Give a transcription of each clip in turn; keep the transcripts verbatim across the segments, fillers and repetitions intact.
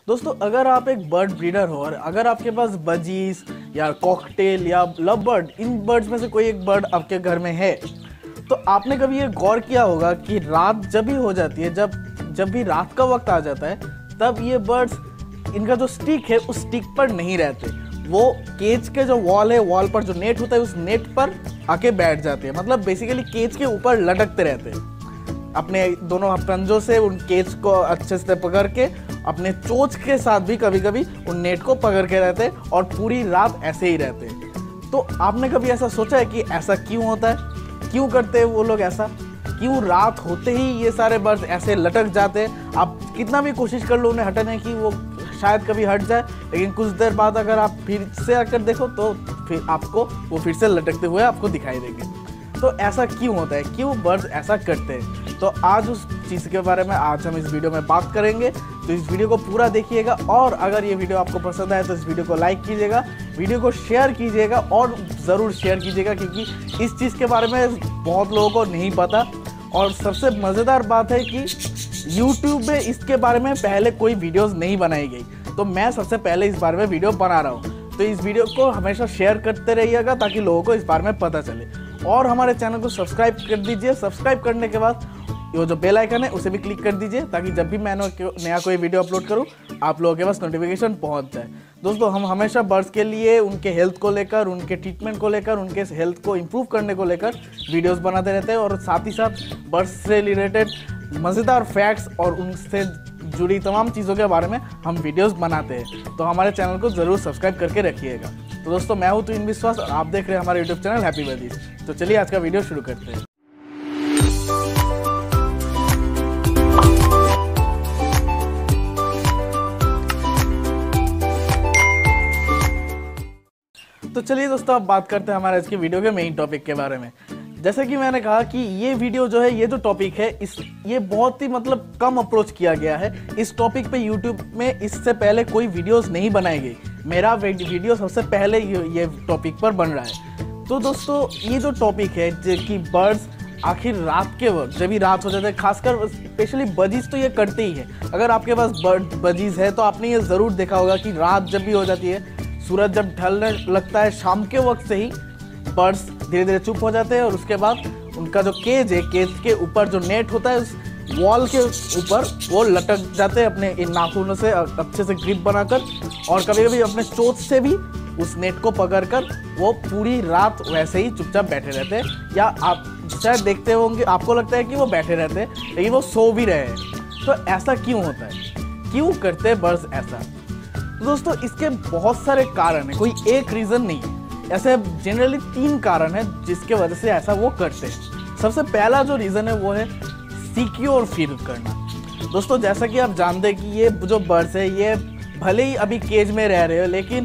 दोस्तों अगर आप एक बर्ड ब्रीडर हो और अगर आपके पास बजीज या कॉकटेल या लव बर्ड, इन बर्ड्स में से कोई एक बर्ड आपके घर में है, तो आपने कभी ये गौर किया होगा कि रात जब भी हो जाती है, जब जब भी रात का वक्त आ जाता है, तब ये बर्ड्स, इनका जो स्टिक है उस स्टिक पर नहीं रहते, वो केज के जो वॉल है, वॉल पर जो नेट होता है उस नेट पर आके बैठ जाते हैं। मतलब बेसिकली केज के ऊपर लटकते रहते हैं, अपने दोनों पंजों से उन केज को अच्छे से पकड़ के अपने चोंच के साथ भी कभी कभी उन नेट को पकड़ के रहते हैं और पूरी रात ऐसे ही रहते हैं। तो आपने कभी ऐसा सोचा है कि ऐसा क्यों होता है, क्यों करते हैं वो लोग ऐसा, क्यों रात होते ही ये सारे बर्ड्स ऐसे लटक जाते हैं? आप कितना भी कोशिश कर लो उन्हें हटाने की, वो शायद कभी हट जाए, लेकिन कुछ देर बाद अगर आप फिर से आकर देखो तो फिर आपको वो फिर से लटकते हुए आपको दिखाई देंगे। तो ऐसा क्यों होता है, क्यों बर्ड्स ऐसा करते हैं? तो आज उस चीज़ के बारे में आज हम इस वीडियो में बात करेंगे। तो इस वीडियो को पूरा देखिएगा और अगर ये वीडियो आपको पसंद आए तो इस वीडियो को लाइक कीजिएगा, वीडियो को शेयर कीजिएगा और ज़रूर शेयर कीजिएगा, क्योंकि इस चीज़ के बारे में बहुत लोगों को नहीं पता। और सबसे मज़ेदार बात है कि यूट्यूब में इसके बारे में पहले कोई वीडियोज़ नहीं बनाई गई, तो मैं सबसे पहले इस बारे में वीडियो बना रहा हूँ। तो इस वीडियो को हमेशा शेयर करते रहिएगा ताकि लोगों को इस बारे में पता चले, और हमारे चैनल को सब्सक्राइब कर दीजिए। सब्सक्राइब करने के बाद ये जो बेल आइकन है उसे भी क्लिक कर दीजिए ताकि जब भी मैं नया कोई वीडियो अपलोड करूं आप लोगों के पास नोटिफिकेशन पहुंच जाए। दोस्तों हम हमेशा बर्ड्स के लिए, उनके हेल्थ को लेकर, उनके ट्रीटमेंट को लेकर, उनके हेल्थ को इम्प्रूव करने को लेकर वीडियोस बनाते रहते हैं, और साथ ही साथ बर्ड्स से रिलेटेड मज़ेदार फैक्ट्स और उनसे जुड़ी तमाम चीज़ों के बारे में हम वीडियोस बनाते हैं। तो हमारे चैनल को ज़रूर सब्सक्राइब करके रखिएगा। तो दोस्तों मैं हूँ तुहिन विश्वास और आप देख रहे हैं हमारे यूट्यूब चैनल हैप्पी बर्डीज। तो चलिए आज का वीडियो शुरू करते हैं। तो चलिए दोस्तों अब बात करते हैं हमारे आज की वीडियो के मेन टॉपिक के बारे में। जैसे कि मैंने कहा कि ये वीडियो जो है, ये जो टॉपिक है, इस ये बहुत ही मतलब कम अप्रोच किया गया है। इस टॉपिक पे यूट्यूब में इससे पहले कोई वीडियोस नहीं बनाई गई। मेरा वीडियो सबसे पहले ये टॉपिक पर बन रहा है। तो दोस्तों ये जो टॉपिक है कि बर्ड्स आखिर रात के वक्त, जब भी रात हो जाता है, खासकर स्पेशली बजीज तो ये करते ही है। अगर आपके पास बर्ड बजीज है तो आपने ये ज़रूर देखा होगा कि रात जब भी हो जाती है, सूरज जब ढलने लगता है, शाम के वक्त से ही बर्ड्स धीरे धीरे चुप हो जाते हैं और उसके बाद उनका जो केज है, केज के ऊपर जो नेट होता है उस वॉल के ऊपर वो लटक जाते हैं अपने इन नाखूनों से अच्छे से ग्रिप बनाकर, और कभी कभी अपने चोंच से भी उस नेट को पकड़कर वो पूरी रात वैसे ही चुपचाप बैठे रहते हैं। या आप शायद देखते होंगे, आपको लगता है कि वो बैठे रहते हैं लेकिन वो सो भी रहे हैं। तो ऐसा क्यों होता है, क्यों करते हैं बर्ड्स ऐसा? तो दोस्तों इसके बहुत सारे कारण हैं, कोई एक रीज़न नहीं है। ऐसे जनरली तीन कारण हैं जिसके वजह से ऐसा वो करते हैं। सबसे पहला जो रीज़न है वो है सिक्योर फील करना। दोस्तों जैसा कि आप जानते हैं कि ये जो बर्ड्स है, ये भले ही अभी केज में रह रहे हो, लेकिन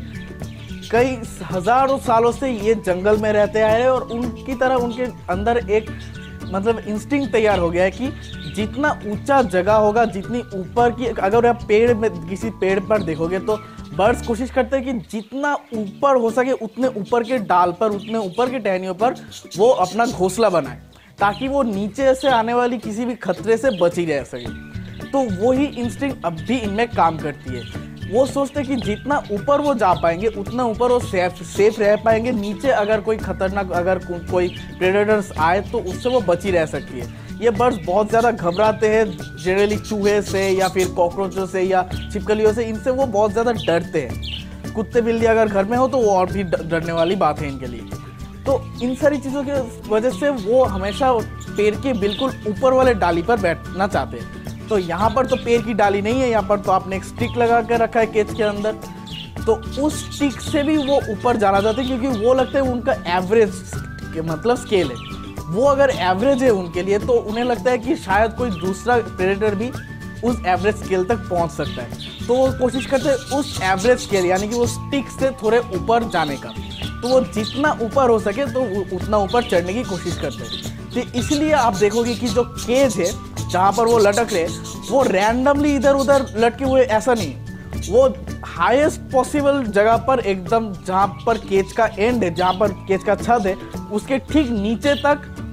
कई हज़ारों सालों से ये जंगल में रहते आए हैं, और उनकी तरह उनके अंदर एक मतलब इंस्टिंक्ट तैयार हो गया है कि जितना ऊंचा जगह होगा, जितनी ऊपर की, अगर आप पेड़ में किसी पेड़ पर देखोगे तो बर्ड्स कोशिश करते हैं कि जितना ऊपर हो सके उतने ऊपर के डाल पर, उतने ऊपर के टहनियों पर वो अपना घोंसला बनाए, ताकि वो नीचे से आने वाली किसी भी खतरे से बची रह सके। तो वही इंस्टिंक्ट अब भी इनमें काम करती है। वो सोचते हैं कि जितना ऊपर वो जा पाएंगे उतना ऊपर वो सेफ सेफ रह पाएंगे, नीचे अगर कोई खतरनाक, अगर को, कोई प्रेडेटर्स आए तो उससे वो बची रह सकती है। ये बर्ड्स बहुत ज़्यादा घबराते हैं जनरली चूहे से या फिर कॉकरोचों से या छिपकलियों से, इनसे वो बहुत ज़्यादा डरते हैं। कुत्ते बिल्ली अगर घर में हो तो वो और भी डरने वाली बात है इनके लिए। तो इन सारी चीज़ों की वजह से वो हमेशा पेड़ के बिल्कुल ऊपर वाले डाली पर बैठना चाहते हैं। तो यहाँ पर तो पेड़ की डाली नहीं है, यहाँ पर तो आपने एक स्टिक लगा कर रखा है केज के अंदर, तो उस स्टिक से भी वो ऊपर जाना चाहते हैं, क्योंकि वो लगता है उनका एवरेज के मतलब स्केल है। वो अगर एवरेज है उनके लिए तो उन्हें लगता है कि शायद कोई दूसरा प्रेडेटर भी उस एवरेज स्केल तक पहुंच सकता है। तो वो कोशिश करते हैं उस एवरेज स्केल यानी कि वो स्टिक से थोड़े ऊपर जाने का। तो वो जितना ऊपर हो सके तो उतना ऊपर चढ़ने की कोशिश करते हैं। तो इसलिए आप देखोगे कि जो केज है जहाँ पर वो लटक रहे, वो रैंडमली इधर उधर लटके हुए ऐसा नहीं, वो हाईएस्ट पॉसिबल जगह पर, एकदम जहाँ पर केज का एंड है, जहाँ पर केज का छत है, उसके ठीक नीचे तक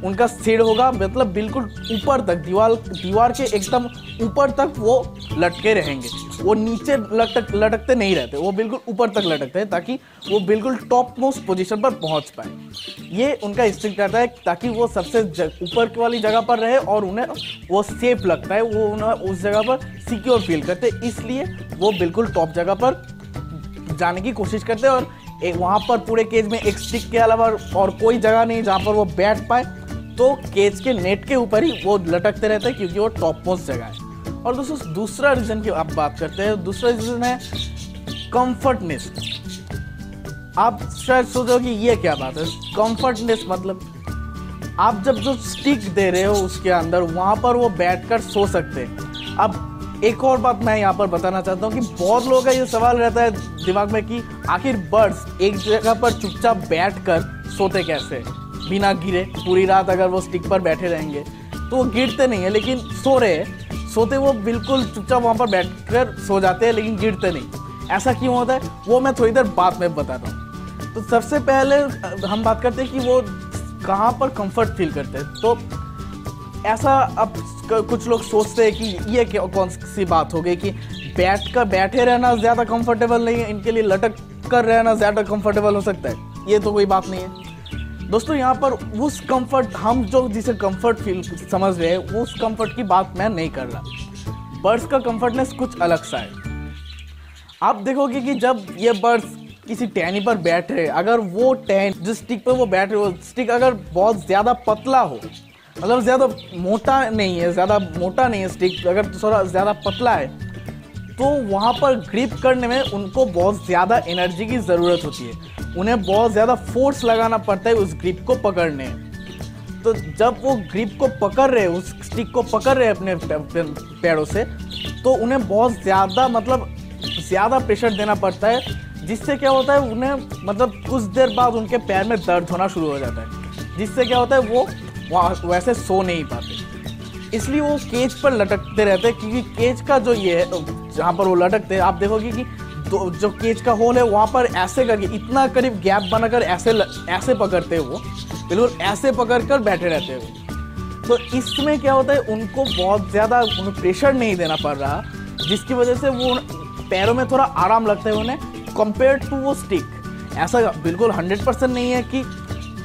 उनका सिर होगा मतलब बिल्कुल ऊपर तक, दीवार दीवार के एकदम ऊपर तक वो लटके रहेंगे। वो नीचे लटक लटकते नहीं रहते, वो बिल्कुल ऊपर तक लटकते हैं ताकि वो बिल्कुल टॉप मोस्ट पोजीशन पर पहुंच पाए। ये उनका इंस्टिंक्ट रहता है ताकि वो सबसे ऊपर वाली जगह पर रहे और उन्हें वो सेफ लगता है, वो उन्हें उस जगह पर सिक्योर फील करते, इसलिए वो बिल्कुल टॉप जगह पर जाने की कोशिश करते हैं। और एक वहाँ पर पूरे केज में एक स्टिक के अलावा और कोई जगह नहीं जहाँ पर वो बैठ पाए, तो केज के नेट के ऊपर ही वो लटकते रहते हैं क्योंकि वो टॉप मोस्ट जगह है। और दोस्तों दूसरा रीज़न की आप बात करते हैं, दूसरा रीज़न है कंफर्टनेस। आप शायद सोचो कि ये क्या बात है, कंफर्टनेस मतलब आप जब जो स्टिक दे रहे हो उसके अंदर वहाँ पर वो बैठकर सो सकते हैं। अब एक और बात मैं यहाँ पर बताना चाहता हूँ कि बहुत लोगों का ये सवाल रहता है दिमाग में कि आखिर बर्ड्स एक जगह पर चुपचाप बैठकर सोते कैसे बिना गिरे। पूरी रात अगर वो स्टिक पर बैठे रहेंगे तो वो गिरते नहीं है, लेकिन सो रहे हैं, सोते वो बिल्कुल चुपचाप वहाँ पर बैठकर सो जाते हैं लेकिन गिरते नहीं। ऐसा क्यों होता है वो मैं थोड़ी देर बाद में बताता हूँ। तो सबसे पहले हम बात करते हैं कि वो कहाँ पर कंफर्ट फील करते हैं। तो ऐसा अब कुछ लोग सोचते हैं कि ये क्या कौन सी बात हो गई कि बैठ कर बैठे रहना ज़्यादा कंफर्टेबल नहीं है, इनके लिए लटक कर रहना ज़्यादा कंफर्टेबल हो सकता है। ये तो कोई बात नहीं है दोस्तों। यहाँ पर उस कंफर्ट हम जो जिसे कंफर्ट फील समझ रहे हैं उस कंफर्ट की बात मैं नहीं कर रहा। बर्ड्स का कंफर्टनेस कुछ अलग सा है। आप देखोगे कि जब ये बर्ड्स किसी टहनी पर बैठ रहे, अगर वो टहन जिस स्टिक पर वो बैठ रहे वो स्टिक अगर बहुत ज़्यादा पतला हो, मतलब ज़्यादा मोटा नहीं है, ज़्यादा मोटा नहीं है स्टिक, अगर थोड़ा ज़्यादा पतला है, तो वहाँ पर ग्रिप करने में उनको बहुत ज़्यादा एनर्जी की ज़रूरत होती है। उन्हें बहुत ज़्यादा फोर्स लगाना पड़ता है उस ग्रिप को पकड़ने। तो जब वो ग्रिप को पकड़ रहे, उस स्टिक को पकड़ रहे अपने पैरों से, तो उन्हें बहुत ज़्यादा मतलब ज़्यादा प्रेशर देना पड़ता है, जिससे क्या होता है उन्हें मतलब कुछ देर बाद उनके पैर में दर्द होना शुरू हो जाता है, जिससे क्या होता है वो वैसे सो नहीं पाते। इसलिए वो केज पर लटकते रहते हैं क्योंकि केज का जो ये है जहाँ पर वो लटकते हैं, आप देखोगे कि जो केज का होल है वहाँ पर ऐसे करके इतना करीब गैप बनाकर ऐसे ऐसे पकड़ते हैं, वो बिल्कुल ऐसे पकड़कर बैठे रहते हैं। तो इसमें क्या होता है उनको बहुत ज़्यादा उन्हें प्रेशर नहीं देना पड़ रहा, जिसकी वजह से वो पैरों में थोड़ा आराम लगता है उन्हें कंपेयर टू वो स्टिक। ऐसा बिल्कुल हंड्रेड परसेंट नहीं है कि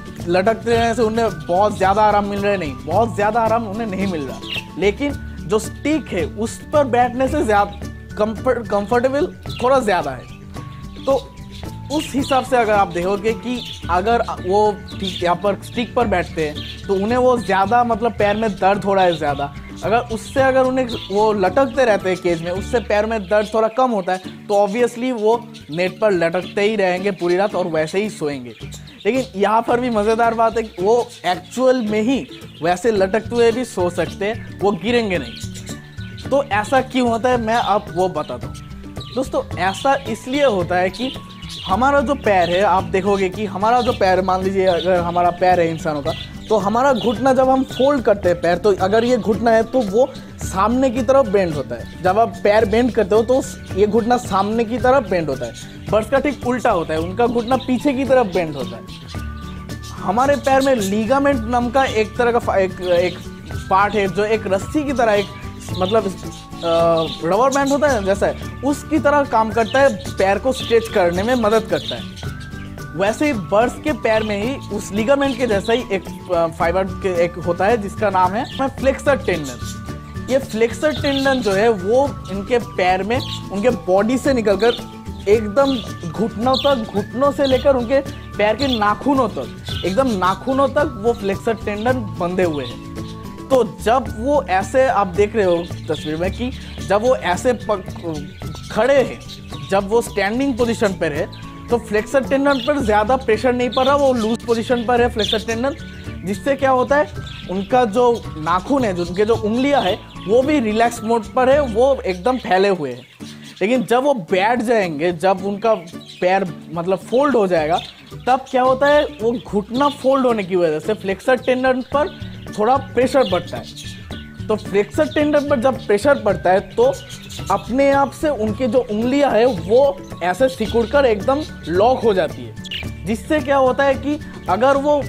लटकते रहने से उन्हें बहुत ज़्यादा आराम मिल रहा है, नहीं, बहुत ज़्यादा आराम उन्हें नहीं मिल रहा, लेकिन जो स्टिक है उस पर बैठने से ज़्यादा कंफर्ट कंफर्टेबल थोड़ा ज़्यादा है। तो उस हिसाब से अगर आप देखोगे कि अगर वो ठीक यहाँ पर स्टिक पर बैठते हैं तो उन्हें वो ज़्यादा मतलब पैर में दर्द हो रहा है ज़्यादा, अगर उससे अगर उन्हें वो लटकते रहते हैं केज में, उससे पैर में दर्द थोड़ा कम होता है, तो ऑब्वियसली वो नेट पर लटकते ही रहेंगे पूरी रात और वैसे ही सोएंगे। लेकिन यहाँ पर भी मज़ेदार बात है कि वो एक्चुअल में ही वैसे लटकते हुए भी सो सकते हैं, वो गिरेंगे नहीं। तो ऐसा क्यों होता है मैं अब वो बताता हूँ दोस्तों। ऐसा इसलिए होता है कि हमारा जो पैर है, आप देखोगे कि हमारा जो पैर, मान लीजिए अगर हमारा पैर है इंसानों का, तो हमारा घुटना जब हम फोल्ड करते हैं पैर, तो अगर ये घुटना है तो वो सामने की तरफ बेंड होता है। जब आप पैर बेंड करते हो तो ये घुटना सामने की तरफ बेंड होता है। बर्ड्स का ठीक उल्टा होता है, उनका घुटना पीछे की तरफ बेंड होता है। हमारे पैर में लीगामेंट नाम का एक तरह का एक, एक पार्ट है जो एक रस्सी की तरह, एक मतलब रबर बैंड होता है जैसा है, उसकी तरह काम करता है, पैर को स्ट्रेच करने में मदद करता है। वैसे ही बर्ड्स के पैर में ही उस लिगामेंट के जैसा ही एक फाइबर के एक होता है जिसका नाम है फ्लेक्सर टेंडन। ये फ्लेक्सर टेंडन जो है वो इनके पैर में उनके बॉडी से निकलकर एकदम घुटनों तक, घुटनों से लेकर उनके पैर के नाखूनों तक, एकदम नाखूनों तक वो फ्लेक्सर टेंडन बंधे हुए हैं। तो जब वो ऐसे, आप देख रहे हो तस्वीर में कि जब वो ऐसे खड़े हैं, जब वो स्टैंडिंग पोजीशन पर है, तो फ्लेक्सर टेंडन पर ज़्यादा प्रेशर नहीं पड़ रहा, वो लूज पोजीशन पर है फ्लेक्सर टेंडन, जिससे क्या होता है उनका जो नाखून है, जो उनके जो उंगलियां है, वो भी रिलैक्स मोड पर है, वो एकदम फैले हुए हैं। लेकिन जब वो बैठ जाएंगे, जब उनका पैर मतलब फोल्ड हो जाएगा, तब क्या होता है वो घुटना फोल्ड होने की वजह से फ्लेक्सर टेंडन पर थोड़ा प्रेशर पड़ता है। तो फ्लेक्सर टेंडन पर जब प्रेशर पड़ता है तो अपने आप से उनकी जो उंगलियां है वो ऐसे सिकुड़कर एकदम लॉक हो जाती है, जिससे क्या होता है कि अगर वो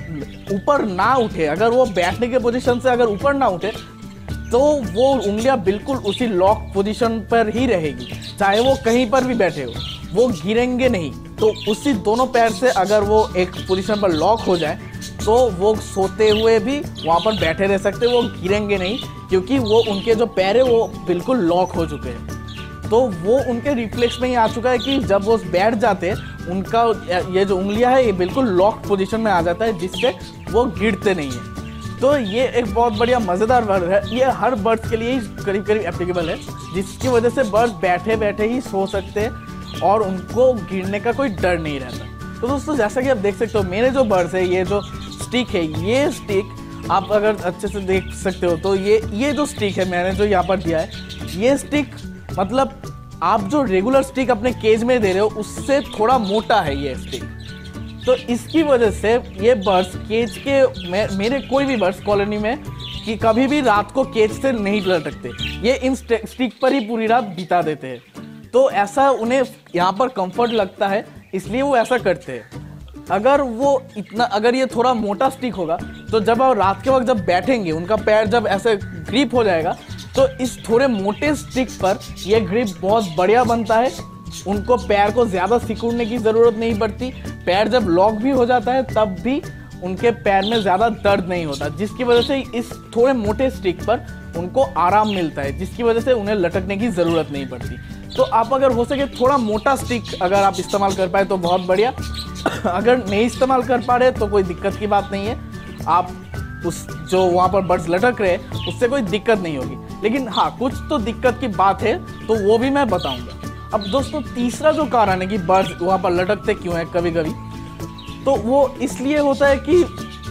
ऊपर ना उठे, अगर वो बैठने के पोजीशन से अगर ऊपर ना उठे तो वो उंगलियां बिल्कुल उसी लॉक पोजीशन पर ही रहेगी, चाहे वो कहीं पर भी बैठे हो, वो गिरेंगे नहीं। तो उसी दोनों पैर से अगर वो एक पोजीशन पर लॉक हो जाए तो वो सोते हुए भी वहाँ पर बैठे रह सकते, वो गिरेंगे नहीं, क्योंकि वो उनके जो पैर है वो बिल्कुल लॉक हो चुके हैं। तो वो उनके रिफ्लेक्स में ही आ चुका है कि जब वो बैठ जाते हैं उनका ये जो उंगलियां है ये बिल्कुल लॉक पोजीशन में आ जाता है, जिससे वो गिरते नहीं हैं। तो ये एक बहुत बढ़िया मज़ेदार वर्ड है, ये हर बर्ड्स के लिए ही करीब करीब एप्लीकेबल है, जिसकी वजह से बर्ड्स बैठे बैठे ही सो सकते हैं और उनको गिरने का कोई डर नहीं रहता। तो दोस्तों जैसा कि आप देख सकते हो मेरे जो बर्ड्स है, ये जो स्टिक है, ये स्टिक आप अगर अच्छे से देख सकते हो तो ये ये जो स्टिक है मैंने जो यहाँ पर दिया है, ये स्टिक मतलब आप जो रेगुलर स्टिक अपने केज में दे रहे हो उससे थोड़ा मोटा है ये स्टिक। तो इसकी वजह से ये बर्ड्स केज के में, मेरे कोई भी बर्ड्स कॉलोनी में कि कभी भी रात को केज से नहीं लटकते, ये इन स्टिक पर ही पूरी रात बिता देते हैं। तो ऐसा उन्हें यहाँ पर कंफर्ट लगता है, इसलिए वो ऐसा करते हैं। अगर वो इतना अगर ये थोड़ा मोटा स्टिक होगा तो जब आप रात के वक्त जब बैठेंगे उनका पैर जब ऐसे ग्रिप हो जाएगा तो इस थोड़े मोटे स्टिक पर ये ग्रिप बहुत बढ़िया बनता है, उनको पैर को ज़्यादा सिकुड़ने की ज़रूरत नहीं पड़ती। पैर जब लॉक भी हो जाता है तब भी उनके पैर में ज़्यादा दर्द नहीं होता, जिसकी वजह से इस थोड़े मोटे स्टिक पर उनको आराम मिलता है, जिसकी वजह से उन्हें लटकने की ज़रूरत नहीं पड़ती। तो आप अगर हो सके थोड़ा मोटा स्टिक अगर आप इस्तेमाल कर पाए तो बहुत बढ़िया, अगर नहीं इस्तेमाल कर पा रहे तो कोई दिक्कत की बात नहीं है, आप उस जो वहाँ पर बर्ड्स लटक रहे हैं उससे कोई दिक्कत नहीं होगी। लेकिन हाँ कुछ तो दिक्कत की बात है तो वो भी मैं बताऊँगा। अब दोस्तों तीसरा जो कारण है कि बर्ड्स वहाँ पर लटकते क्यों हैं कभी कभी, तो वो इसलिए होता है कि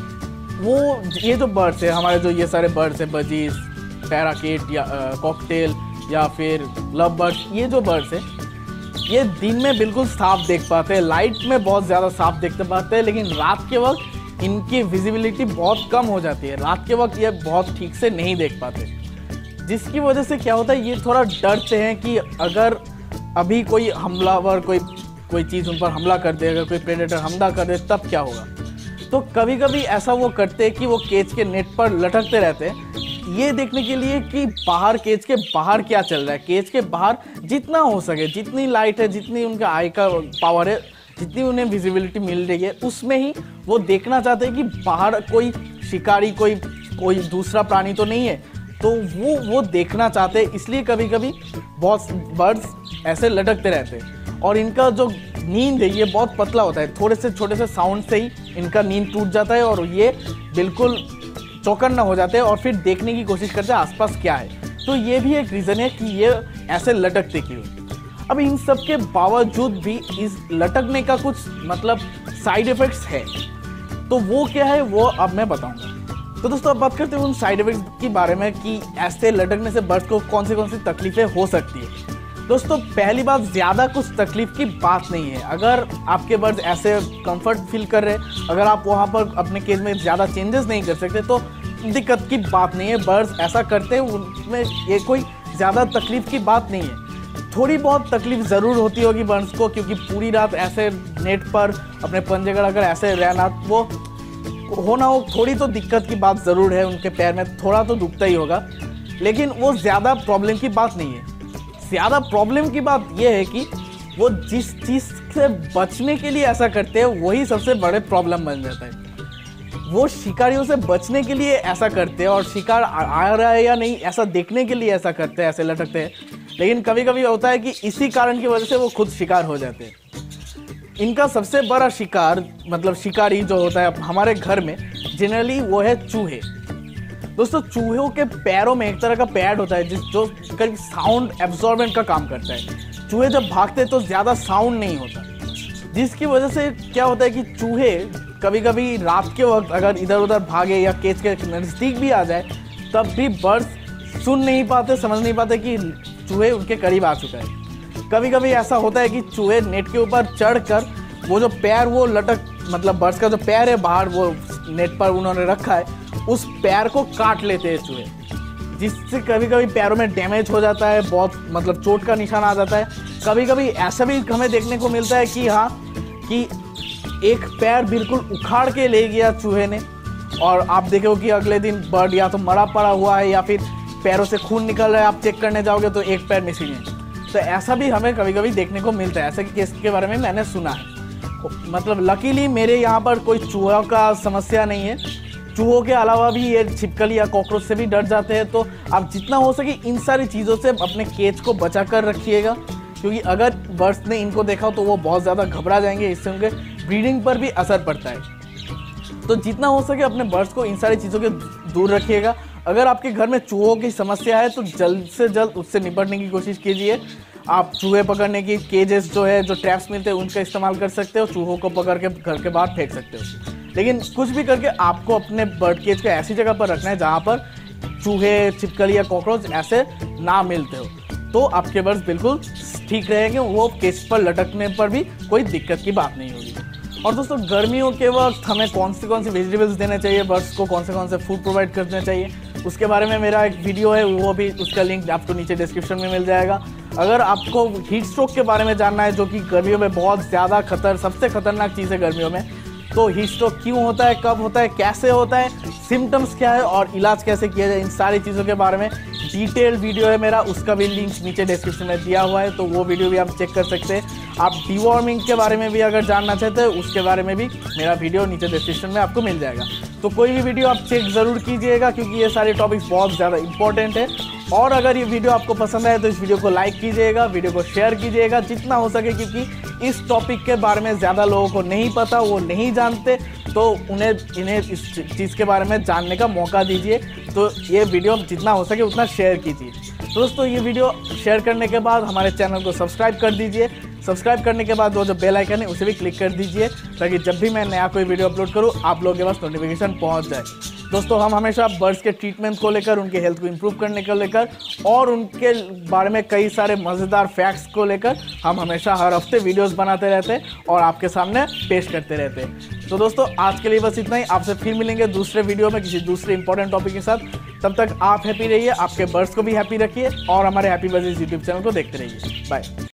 वो ये जो बर्ड्स है हमारे जो ये सारे बर्ड्स हैं, बजीज, पैराकीट या कॉकटेल या फिर लव बर्ड्स, ये जो बर्ड्स है ये दिन में बिल्कुल साफ देख पाते हैं, लाइट में बहुत ज़्यादा साफ देखते पाते हैं, लेकिन रात के वक्त इनकी विजिबिलिटी बहुत कम हो जाती है, रात के वक्त ये बहुत ठीक से नहीं देख पाते, जिसकी वजह से क्या होता है ये थोड़ा डरते हैं कि अगर अभी कोई हमलावर कोई कोई चीज़ उन पर हमला कर दे, अगर कोई प्रेडेटर हमला कर दे तब क्या होगा। तो कभी कभी ऐसा वो करते हैं कि वो केज के नेट पर लटकते रहते हैं ये देखने के लिए कि बाहर केज के बाहर क्या चल रहा है, केज के बाहर जितना हो सके, जितनी लाइट है, जितनी उनका आई का पावर है, जितनी उन्हें विजिबिलिटी मिल रही है उसमें ही वो देखना चाहते हैं कि बाहर कोई शिकारी कोई कोई दूसरा प्राणी तो नहीं है, तो वो वो देखना चाहते हैं। इसलिए कभी कभी बहुत बर्ड्स ऐसे लटकते रहते हैं और इनका जो नींद है ये बहुत पतला होता है, थोड़े से छोटे से साउंड से ही इनका नींद टूट जाता है और ये बिल्कुल चौकन्ना हो जाते हैं और फिर देखने की कोशिश करते हैं आसपास क्या है। तो ये भी एक रीज़न है कि ये ऐसे लटकते क्यों। अब इन सब के बावजूद भी इस लटकने का कुछ मतलब साइड इफ़ेक्ट्स है, तो वो क्या है वो अब मैं बताऊंगा। तो दोस्तों अब बात करते हैं उन साइड इफ़ेक्ट्स के बारे में कि ऐसे लटकने से बर्ड्स को कौन सी कौन सी तकलीफ़ें हो सकती है। दोस्तों पहली बात, ज़्यादा कुछ तकलीफ की बात नहीं है। अगर आपके बर्ड्स ऐसे कंफर्ट फील कर रहे हैं, अगर आप वहाँ पर अपने केज में ज़्यादा चेंजेस नहीं कर सकते तो दिक्कत की बात नहीं है। बर्ड्स ऐसा करते हैं उनमें ये कोई ज़्यादा तकलीफ की बात नहीं है। थोड़ी बहुत तकलीफ ज़रूर होती होगी बर्ड्स को, क्योंकि पूरी रात ऐसे नेट पर अपने पंजे गड़ाकर ऐसे रहना, वो होना हो थोड़ी तो दिक्कत की बात ज़रूर है, उनके पैर में थोड़ा तो दुखता ही होगा, लेकिन वो ज़्यादा प्रॉब्लम की बात नहीं है। ज़्यादा प्रॉब्लम की बात यह है कि वो जिस चीज़ से बचने के लिए ऐसा करते हैं वही सबसे बड़े प्रॉब्लम बन जाता है। वो शिकारियों से बचने के लिए ऐसा करते हैं और शिकार आ रहा है या नहीं ऐसा देखने के लिए ऐसा करते हैं, ऐसे लटकते हैं, लेकिन कभी कभी होता है कि इसी कारण की वजह से वो खुद शिकार हो जाते हैं। इनका सबसे बड़ा शिकार मतलब शिकारी जो होता है हमारे घर में जनरली वो है चूहे। दोस्तों चूहों के पैरों में एक तरह का पैड होता है जिस जो करीब साउंड एब्जॉर्बेंट का काम करता है। चूहे जब भागते हैं तो ज़्यादा साउंड नहीं होता, जिसकी वजह से क्या होता है कि चूहे कभी कभी रात के वक्त अगर इधर उधर भागे या केज के नज़दीक भी आ जाए तब भी बर्ड्स सुन नहीं पाते, समझ नहीं पाते कि चूहे उनके करीब आ चुका है। कभी कभी ऐसा होता है कि चूहे नेट के ऊपर चढ़कर वो जो पैर वो लटक मतलब बर्ड्स का जो पैर है बाहर वो नेट पर उन्होंने रखा है उस पैर को काट लेते हैं चूहे, जिससे कभी कभी पैरों में डैमेज हो जाता है, बहुत मतलब चोट का निशान आ जाता है। कभी कभी ऐसा भी हमें देखने को मिलता है कि हाँ कि एक पैर बिल्कुल उखाड़ के ले गया चूहे ने और आप देखोगे कि अगले दिन बर्ड या तो मरा पड़ा हुआ है या फिर पैरों से खून निकल रहा है, आप चेक करने जाओगे तो एक पैर मिसिंग है। तो ऐसा भी हमें कभी कभी देखने को मिलता है, ऐसे केस के बारे में मैंने सुना है। मतलब लकीली मेरे यहाँ पर कोई चूहा का समस्या नहीं है। चूहों के अलावा भी ये छिपकली या कॉकरोच से भी डर जाते हैं। तो आप जितना हो सके इन सारी चीज़ों से अपने केज को बचा कर रखिएगा, क्योंकि अगर बर्ड्स ने इनको देखा तो वो बहुत ज़्यादा घबरा जाएंगे, इससे उनके ब्रीडिंग पर भी असर पड़ता है। तो जितना हो सके अपने बर्ड्स को इन सारी चीज़ों के दूर रखिएगा। अगर आपके घर में चूहों की समस्या है तो जल्द से जल्द उससे निपटने की कोशिश कीजिए। आप चूहे पकड़ने की केजेस जो है, जो ट्रैप्स मिलते हैं, उनका इस्तेमाल कर सकते हो। चूहों को पकड़ के घर के बाहर फेंक सकते हो। लेकिन कुछ भी करके आपको अपने बर्ड केज को ऐसी जगह पर रखना है जहाँ पर चूहे, छिपकली या कॉकरोच ऐसे ना मिलते हो, तो आपके बर्ड्स बिल्कुल ठीक रहेंगे। वो केज पर लटकने पर भी कोई दिक्कत की बात नहीं होगी। और दोस्तों, गर्मियों के वक्त हमें कौन सी कौन सी वेजिटेबल्स देने चाहिए, बर्ड्स को कौन से कौन से फूड प्रोवाइड करने चाहिए, उसके बारे में मेरा एक वीडियो है, वो भी उसका लिंक आपको नीचे डिस्क्रिप्शन में मिल जाएगा। अगर आपको हीट स्ट्रोक के बारे में जानना है, जो कि गर्मियों में बहुत ज़्यादा खतर सबसे खतरनाक चीज़ है गर्मियों में, तो हीट स्ट्रोक क्यों होता है, कब होता है, कैसे होता है, सिम्टम्स क्या है और इलाज कैसे किया जाए, इन सारी चीज़ों के बारे में डिटेल वीडियो है मेरा, उसका भी लिंक नीचे डिस्क्रिप्शन में दिया हुआ है। तो वो वीडियो भी आप चेक कर सकते हैं। आप डीवॉर्मिंग के बारे में भी अगर जानना चाहते हैं, उसके बारे में भी मेरा वीडियो नीचे डिस्क्रिप्शन में आपको मिल जाएगा। तो कोई भी वीडियो आप चेक ज़रूर कीजिएगा, क्योंकि ये सारे टॉपिक्स बहुत ज़्यादा इंपॉर्टेंट है। और अगर ये वीडियो आपको पसंद आए तो इस वीडियो को लाइक कीजिएगा, वीडियो को शेयर कीजिएगा जितना हो सके, क्योंकि इस टॉपिक के बारे में ज़्यादा लोगों को नहीं पता, वो नहीं जानते, तो उन्हें इन्हें इस चीज़ के बारे में जानने का मौका दीजिए। तो ये वीडियो जितना हो सके उतना शेयर कीजिए। तो दोस्तों, ये वीडियो शेयर करने के बाद हमारे चैनल को सब्सक्राइब कर दीजिए। सब्सक्राइब करने के बाद वो जो बेल आइकन है उसे भी क्लिक कर दीजिए, ताकि जब भी मैं नया कोई वीडियो अपलोड करूँ आप लोगों के पास नोटिफिकेशन पहुँच जाए। दोस्तों, हम हमेशा बर्ड्स के ट्रीटमेंट को लेकर, उनके हेल्थ को इम्प्रूव करने को लेकर और उनके बारे में कई सारे मज़ेदार फैक्ट्स को लेकर हम हमेशा हर हफ्ते वीडियोस बनाते रहते हैं और आपके सामने पेश करते रहते हैं। तो दोस्तों, आज के लिए बस इतना ही। आपसे फिर मिलेंगे दूसरे वीडियो में किसी दूसरे इंपॉर्टेंट टॉपिक के साथ। तब तक आप हैप्पी रहिए, आपके बर्ड्स को भी हैप्पी रखिए और हमारे हैप्पी बर्ड्स यूट्यूब चैनल को देखते रहिए। बाय।